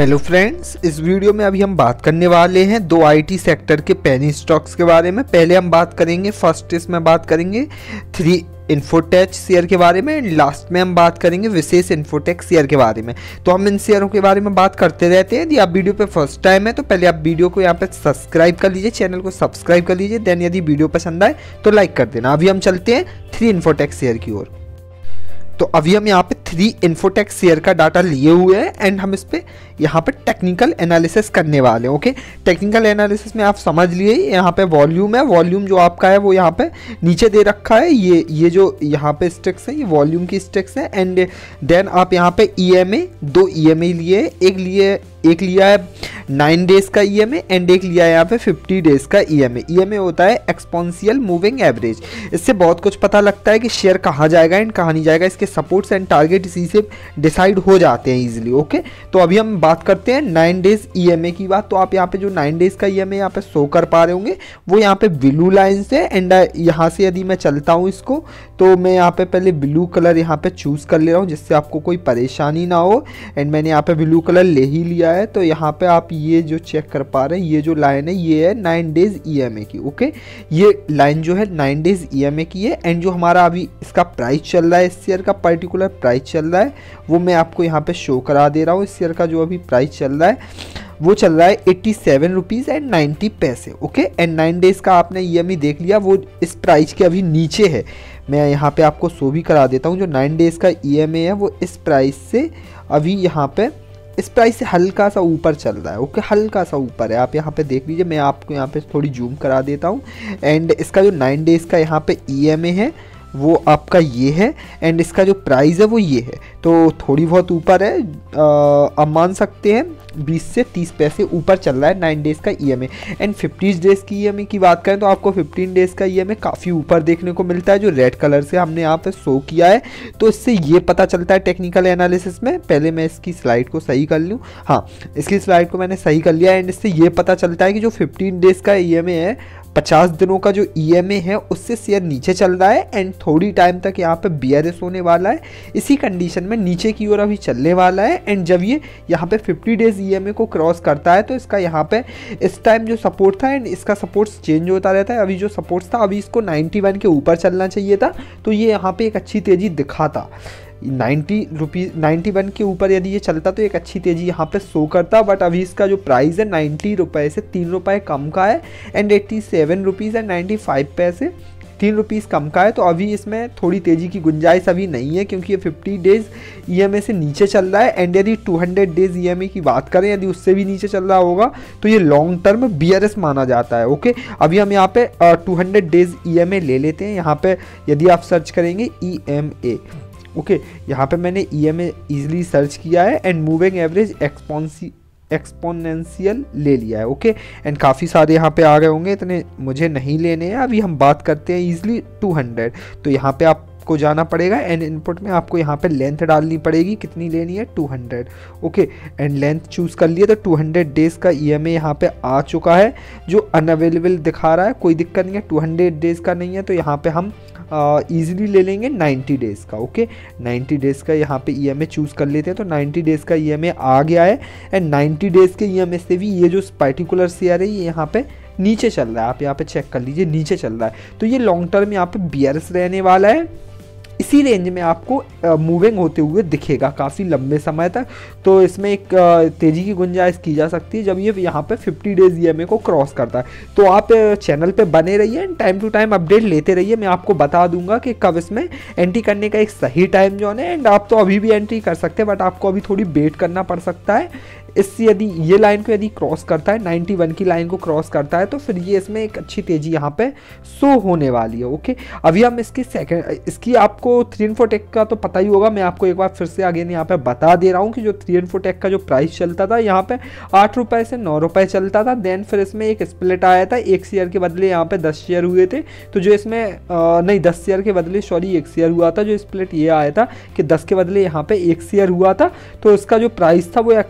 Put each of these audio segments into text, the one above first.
Hello friends, इस video में अभी हम बात करने वाले हैं दो आईटी सेक्टर के पेनी स्टॉक्स के बारे में। पहले हम बात करेंगे फर्स्ट इसमें बात करेंगे 3 इन्फोटेक शेयर के बारे में। लास्ट में हम बात करेंगे विशेष इन्फोटेक शेयर के बारे में। तो हम इन शेयरों के बारे में बात करते रहते हैं। यदि आप वीडियो पे फर्स्ट टाइम है तो पहले आप वीडियो को यहाँ पे सब्सक्राइब कर लीजिए, चैनल को सब्सक्राइब कर लीजिए। देन यदि वीडियो पसंद आए तो लाइक कर देना। अभी हम चलते हैं 3 इन्फोटेक शेयर की ओर। तो अभी हम यहाँ पे 3 इन्फोटेक शेयर का डाटा लिए हुए हैं एंड हम इस पे यहाँ पे टेक्निकल एनालिसिस करने वाले हैं। ओके, टेक्निकल एनालिसिस में आप समझ लिए यहाँ पे वॉल्यूम है, वॉल्यूम जो आपका है वो यहाँ पे नीचे दे रखा है। ये जो यहाँ पे स्टेक्स है ये वॉल्यूम की स्टेक्स है। एंड देन आप यहाँ पे EMA 2 EMA लिए, एक लिया है 9 डेज का EMA एंड एक लिया है यहाँ पे 50 डेज का EMA। EMA होता है एक्सपोनेंशियल मूविंग एवरेज। इससे बहुत कुछ पता लगता है कि शेयर कहाँ जाएगा एंड कहाँ नहीं जाएगा। इसके सपोर्ट्स एंड टारगेट इसी से डिसाइड हो जाते हैं इजीली। ओके, तो अभी हम बात करते हैं 9 डेज EMA की बात। तो आप यहाँ पे जो 9 डेज का EMA यहाँ पे शो कर पा रहे होंगे वो यहाँ पे ब्लू लाइन से। एंड यहाँ से यदि मैं चलता हूँ इसको तो मैं यहाँ पे पहले ब्लू कलर यहाँ पे चूज़ कर ले रहा हूँ जिससे आपको कोई परेशानी ना हो। एंड मैंने यहाँ पे ब्लू कलर ले ही लिया है। तो यहाँ पे आप ये जो चेक कर पा रहे हैं ये जो लाइन है ये है 9 डेज EMA की। ओके, ये लाइन जो है 9 डेज EMA की है। एंड जो हमारा अभी इसका प्राइस चल रहा है, इस शेयर का पर्टिकुलर प्राइस चल रहा है वो मैं आपको यहाँ पे शो करा दे रहा हूँ। इस शेयर का जो अभी प्राइस चल रहा है वो चल रहा है 87 रुपीज़ एंड 90 पैसे। ओके, एंड 9 डेज का आपने EMA देख लिया, वो इस प्राइस के अभी नीचे है। मैं यहाँ पे आपको शो भी करा देता हूँ। जो 9 डेज का EMA है वो इस प्राइस से अभी यहाँ पे इस प्राइस से हल्का सा ऊपर चल रहा है। ओके, हल्का सा ऊपर है। आप यहाँ पे देख लीजिए, मैं आपको यहाँ पे थोड़ी जूम करा देता हूँ। एंड इसका जो 9 डेज का यहाँ पे EMA है वो आपका ये है एंड इसका जो प्राइस है वो ये है। तो थोड़ी बहुत ऊपर है, आप मान सकते हैं 20 से 30 पैसे ऊपर चल रहा है 9 डेज का EMA। एंड 50 डेज की EMA की बात करें तो आपको 15 डेज का EMA काफ़ी ऊपर देखने को मिलता है जो रेड कलर से हमने यहाँ पे शो किया है। तो इससे ये पता चलता है टेक्निकल एनालिसिस में, पहले मैं इसकी स्लाइड को सही कर लूँ। हाँ, इसकी स्लाइड को मैंने सही कर लिया। एंड इससे ये पता चलता है कि जो 15 डेज का EMA है 50 दिनों का जो EMA है उससे शेयर नीचे चल रहा है एंड थोड़ी टाइम तक यहाँ पे बियरिश होने वाला है। इसी कंडीशन में नीचे की ओर अभी चलने वाला है। एंड जब ये यहाँ पे 50 डेज EMA को क्रॉस करता है तो इसका यहाँ पे इस टाइम जो सपोर्ट था एंड इसका सपोर्ट चेंज होता रहता है। अभी जो सपोर्ट था अभी इसको 91 के ऊपर चलना चाहिए था, तो ये यहाँ पे एक अच्छी तेज़ी दिखाता। 91 के ऊपर यदि ये चलता तो एक अच्छी तेज़ी यहाँ पे शो करता। बट अभी इसका जो प्राइस है 90 रुपये से 3 रुपये कम का है एंड 87 रुपीज़ एंड 95 पैसे 3 रुपीज़ कम का है। तो अभी इसमें थोड़ी तेज़ी की गुंजाइश अभी नहीं है क्योंकि ये 50 डेज EMA से नीचे चल रहा है। एंड यदि 200 डेज EMA की बात करें, यदि उससे भी नीचे चल रहा होगा तो ये लॉन्ग टर्म बियरिश माना जाता है। ओके, अभी हम यहाँ पे 200 डेज EMA ले लेते हैं। यहाँ पे यदि आप सर्च करेंगे EMA, ओके, यहाँ पे मैंने EMA इजीली सर्च किया है एंड मूविंग एवरेज एक्सपोनेंशियल ले लिया है। ओके, एंड काफ़ी सारे यहाँ पे आ गए होंगे, इतने मुझे नहीं लेने हैं। अभी हम बात करते हैं इजीली 200। तो यहाँ पे आपको जाना पड़ेगा एंड इनपुट में आपको यहाँ पे लेंथ डालनी पड़ेगी, कितनी लेनी है 200। ओके, एंड लेंथ चूज़ कर लिए तो 200 डेज का EMA यहाँ पे आ चुका है जो अनअवेलेबल दिखा रहा है। कोई दिक्कत नहीं है, 200 डेज का नहीं है तो यहाँ पे हम ईजिली ले लेंगे 90 डेज़ का। ओके, 90 डेज़ का यहाँ पे EMA चूज़ कर लेते हैं। तो 90 डेज़ का EMA आ गया है एंड 90 डेज़ के EMA से भी ये जो पर्टिकुलर शेयर है ये यहाँ पे नीचे चल रहा है। आप यहाँ पे चेक कर लीजिए, नीचे चल रहा है। तो ये लॉन्ग टर्म यहाँ पे बियरिश रहने वाला है। इसी रेंज में आपको मूविंग होते हुए दिखेगा काफ़ी लंबे समय तक। तो इसमें एक तेज़ी की गुंजाइश की जा सकती है जब ये यहाँ पे 50 डेज EMA को क्रॉस करता है। तो आप चैनल पे बने रहिए and time to time update लेते रहिए। मैं आपको बता दूंगा कि कब इसमें एंट्री करने का एक सही टाइम जो है। एंड आप तो अभी भी एंट्री कर सकते हैं बट आपको अभी थोड़ी वेट करना पड़ सकता है। इससे यदि ये लाइन को यदि क्रॉस करता है, 91 की लाइन को क्रॉस करता है तो फिर ये इसमें एक अच्छी तेज़ी यहाँ पे शो होने वाली है। ओके, अभी हम इसकी आपको 3 इन्फोटेक का तो पता ही होगा। मैं आपको एक बार फिर से अगेन यहाँ पे बता दे रहा हूँ कि जो 3 इन्फोटेक का जो प्राइस चलता था यहाँ पे 8 रुपये से 9 रुपये चलता था। देन फिर इसमें एक स्प्लिट आया था, 1 शेयर के बदले यहाँ पे 10 शेयर हुए थे। तो जो इसमें नहीं 10 शेयर के बदले 1 शेयर हुआ था। जो स्प्लिट ये आया था कि 10 के बदले यहाँ पे 1 शेयर हुआ था। तो इसका जो प्राइस था वो एक्सपेक्ट किया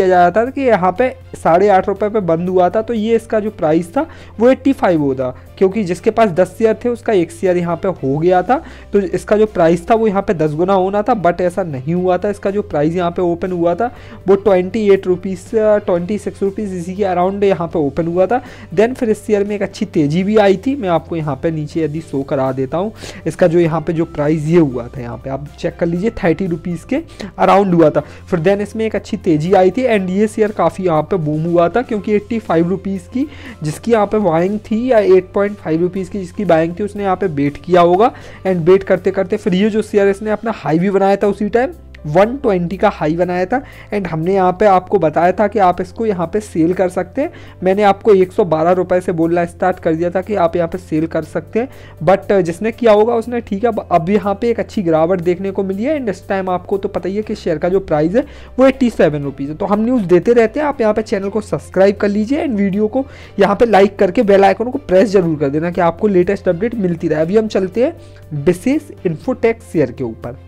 जा रहा था कि यहाँ पे 8.5 रुपये पे बंद हुआ था, तो ये इसका जो प्राइस था वो 85 होता, क्योंकि जिसके पास 10 शेयर थे उसका 1 शेयर यहाँ पे हो गया था, तो इसका जो प्राइस था वो यहाँ पे 10 गुना होना था, बट ऐसा नहीं हुआ था। इसका जो प्राइस यहाँ पे ओपन हुआ था वो 28 रुपीज़ 26 रुपीज़ इसी के अराउंड यहाँ पे ओपन हुआ था। देन फिर इस शेयर में एक अच्छी तेज़ी भी आई थी। मैं आपको यहाँ पे नीचे यदि शो करा देता हूँ, इसका जो यहाँ पे जो प्राइस ये हुआ था, यहाँ पे आप चेक कर लीजिए 30 रुपीज़ के अराउंड हुआ था। फिर देन इसमें एक अच्छी तेज़ी आई थी एंड ये शेयर काफ़ी यहाँ पे बूम हुआ था, क्योंकि 85 रुपीज़ की जिसकी यहाँ पे बाइंग थी या 8.5 रुपीज़ की जिसकी बाइंग थी उसने यहाँ पे बेट किया होगा एंड बेट करते करते फिर ये जो शेयर इसने अपना हाई भी बनाया था उसी टाइम 120 का हाई बनाया था एंड हमने यहाँ पे आपको बताया था कि आप इसको यहाँ पे सेल कर सकते हैं। मैंने आपको 112 रुपये से बोलना स्टार्ट कर दिया था कि आप यहाँ पे सेल कर सकते हैं, बट जिसने किया होगा उसने ठीक है। अब यहाँ पे एक अच्छी गिरावट देखने को मिली है एंड इस टाइम आपको तो पता ही है कि शेयर का जो प्राइस है वो 87 रुपीज़ है। तो हम न्यूज़ देते रहते हैं, आप यहाँ पे चैनल को सब्सक्राइब कर लीजिए एंड वीडियो को यहाँ पे लाइक करके बेल आइकन को प्रेस जरूर कर देना कि आपको लेटेस्ट अपडेट मिलती रहे। अभी हम चलते हैं विशेष इन्फोटेक शेयर के ऊपर।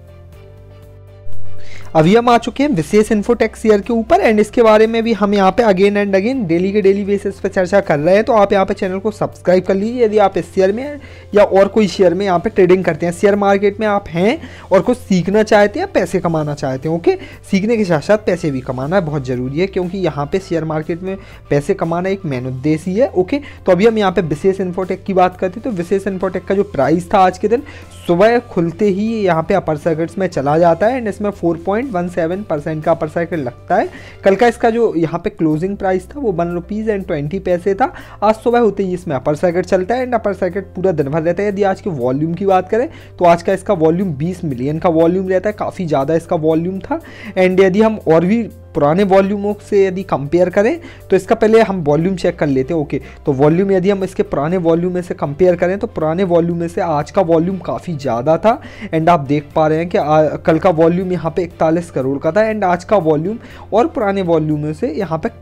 अभी हम आ चुके हैं विशेष इन्फोटेक शेयर के ऊपर एंड इसके बारे में भी हम यहाँ पे अगेन एंड अगेन डेली के डेली बेसिस पे चर्चा कर रहे हैं। तो आप यहाँ पे चैनल को सब्सक्राइब कर लीजिए यदि आप इस शेयर में या और कोई शेयर में यहाँ पे ट्रेडिंग करते हैं, शेयर मार्केट में आप हैं और कुछ सीखना चाहते हैं, पैसे कमाना चाहते हैं। ओके, सीखने के साथ साथ पैसे भी कमाना बहुत ज़रूरी है, क्योंकि यहाँ पे शेयर मार्केट में पैसे कमाना एक मेन उद्देश्य ही है। ओके, तो अभी हम यहाँ पे विशेष इन्फोटेक की बात करते हैं। तो विशेष इन्फोटेक का जो प्राइस था आज के दिन सुबह खुलते ही यहाँ पे अपर सर्किट्स में चला जाता है एंड इसमें 4.17% का अपर सर्किट लगता है। कल का इसका जो यहाँ पे क्लोजिंग प्राइस था वो 1 रुपीज़ एंड 20 पैसे था। आज सुबह होते ही इसमें अपर सर्किट चलता है एंड अपर सर्किट पूरा दिन भर रहता है। यदि आज के वॉल्यूम की बात करें तो आज का इसका वॉल्यूम 20 मिलियन का वॉल्यूम रहता है, काफ़ी ज़्यादा इसका वॉल्यूम था। एंड यदि हम और भी पुराने वॉल्यूमों से यदि कंपेयर करें तो इसका पहले हम वॉल्यूम चेक कर लेते हैं। ओके, तो वॉल्यूम यदि हम इसके पुराने वॉल्यूम में से कंपेयर करें तो पुराने वॉल्यूम में से आज का वॉल्यूम काफ़ी ज़्यादा था एंड आप देख पा रहे हैं कि कल का वॉल्यूम यहाँ पे 41 करोड़ का था एंड आज का वॉल्यूम और पुराने वॉल्यूम में से यहाँ पे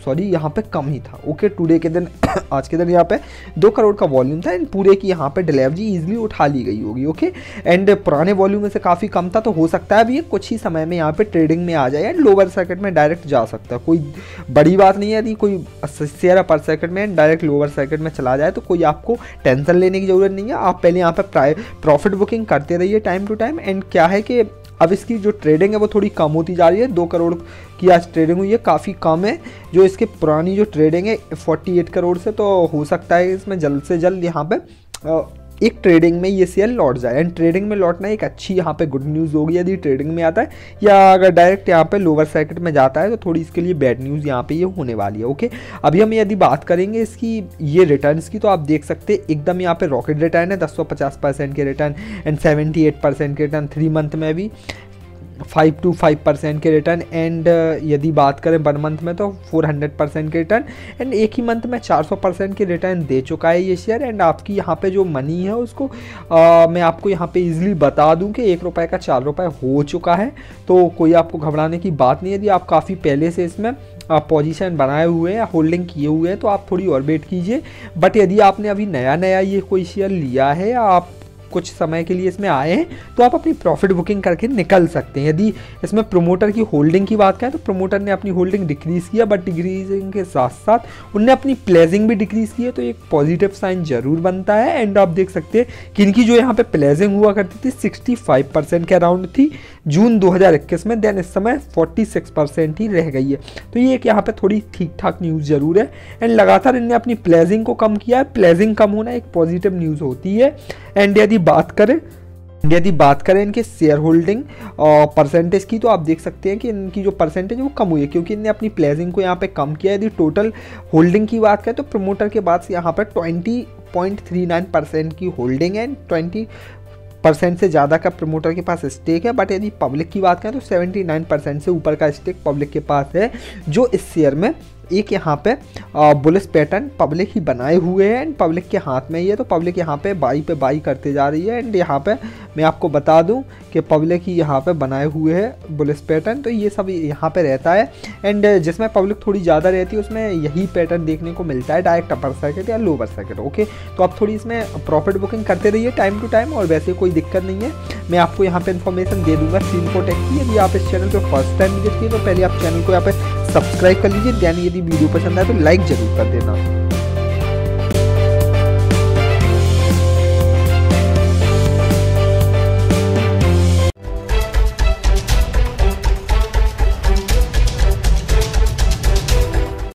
कम ही था। ओके, टुडे के दिन आज के दिन यहाँ पे 2 करोड़ का वॉल्यूम था एंड पूरे की यहाँ पे डिलीवरी ईजिली उठा ली गई होगी। ओके, एंड पुराने वॉल्यूम में से काफ़ी कम था, तो हो सकता है अभी ये कुछ ही समय में यहाँ पे ट्रेडिंग में आ जाए एंड लोअर सर्किट में डायरेक्ट जा सकता है। कोई बड़ी बात नहीं है, यदि कोई शेयर अपर सर्किट में डायरेक्ट लोअर सर्किट में चला जाए तो कोई आपको टेंशन लेने की जरूरत नहीं है। आप पहले यहाँ पे प्रॉफिट बुकिंग करते रहिए टाइम टू टाइम। एंड क्या है कि अब इसकी जो ट्रेडिंग है वो थोड़ी कम होती जा रही है। 2 करोड़ की आज ट्रेडिंग हुई है, काफ़ी कम है जो इसकी पुरानी जो ट्रेडिंग है 48 करोड़ से। तो हो सकता है इसमें जल्द से जल्द यहाँ पे एक ट्रेडिंग में ये शेयर लौट जाए एंड ट्रेडिंग में लौटना एक अच्छी यहाँ पे गुड न्यूज़ होगी यदि ट्रेडिंग में आता है, या अगर डायरेक्ट यहाँ पे लोअर सर्किट में जाता है तो थोड़ी इसके लिए बैड न्यूज़ यहाँ पे ये होने वाली है। ओके, अभी हम यदि बात करेंगे इसकी ये रिटर्न्स की तो आप देख सकते हैं एकदम यहाँ पे रॉकेट रिटर्न है, 1050% के रिटर्न एंड 78% के रिटर्न 3 मंथ में भी 5% के रिटर्न एंड यदि बात करें 1 मंथ में तो 400% के रिटर्न एंड एक ही मंथ में 400% के रिटर्न दे चुका है ये शेयर। एंड आपकी यहाँ पे जो मनी है उसको मैं आपको यहाँ पे इजीली बता दूं कि 1 रुपये का 4 रुपये हो चुका है, तो कोई आपको घबराने की बात नहीं है। यदि आप काफ़ी पहले से इसमें पोजीशन बनाए हुए हैं, होल्डिंग किए हुए हैं, तो आप थोड़ी और वेट कीजिए। बट यदि आपने अभी नया ये कोई शेयर लिया है या आप कुछ समय के लिए इसमें आए हैं तो आप अपनी प्रॉफिट बुकिंग करके निकल सकते हैं। यदि इसमें प्रमोटर की होल्डिंग की बात करें तो प्रमोटर ने अपनी होल्डिंग डिक्रीज़ किया, बट डिक्रीजिंग के साथ साथ उनने अपनी प्लेजिंग भी डिक्रीज़ की है, तो एक पॉजिटिव साइन जरूर बनता है। एंड आप देख सकते हैं कि इनकी जो यहाँ पे प्लेजिंग हुआ करती थी 65% के अराउंड थी जून 2021 में, देन इस समय 46% ही रह गई है। तो ये एक यहाँ पे थोड़ी ठीक ठाक न्यूज़ जरूर है एंड लगातार इनने अपनी प्लेजिंग को कम किया है। प्लेजिंग कम होना एक पॉजिटिव न्यूज़ होती है। एंड यदि बात करें इनके शेयर होल्डिंग परसेंटेज की तो आप देख सकते हैं कि इनकी जो परसेंटेज है वो कम हुई है, क्योंकि इनने अपनी प्लेजिंग को यहाँ पे कम किया है। यदि टोटल होल्डिंग की बात करें तो प्रमोटर के बाद से यहाँ पर 20.39% की होल्डिंग है, 20% से ज़्यादा का प्रमोटर के पास स्टेक है। बट यदि पब्लिक की बात करें तो 79% से ऊपर का स्टेक पब्लिक के पास है, जो इस शेयर में एक यहाँ पे बुलिश पैटर्न पब्लिक ही बनाए हुए हैं एंड पब्लिक के हाथ में ही है। तो पब्लिक यहाँ पे बाई करते जा रही है एंड यहाँ पे मैं आपको बता दूं कि पब्लिक ही यहाँ पे बनाए हुए है बुलिश पैटर्न। तो ये सब यहाँ पे रहता है एंड जिसमें पब्लिक थोड़ी ज़्यादा रहती है उसमें यही पैटर्न देखने को मिलता है, डायरेक्ट अपर सर्किट या लोअर सर्किट। ओके, तो आप थोड़ी इसमें प्रॉफिट बुकिंग करते रहिए टाइम टू टाइम और वैसे कोई दिक्कत नहीं है। मैं आपको यहाँ पे इन्फॉर्मेशन दे दूंगा इन्फोटेक की। यदि आप इस चैनल पर फर्स्ट टाइम विजिट किए तो पहले आप चैनल को यहाँ पे सब्सक्राइब कर लीजिए। यानी यदि वीडियो पसंद आए तो लाइक जरूर कर देना।